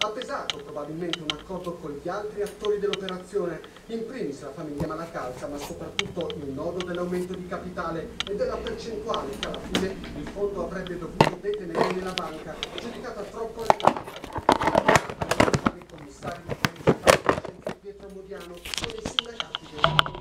Ha pesato probabilmente un accordo con gli altri attori dell'operazione, in primis la famiglia Malacalza, ma soprattutto il nodo dell'aumento di capitale e della percentuale che alla fine il fondo avrebbe dovuto detenere nella banca, giudicata troppo elevata. I commissari di Pietro Modiano con i sindacati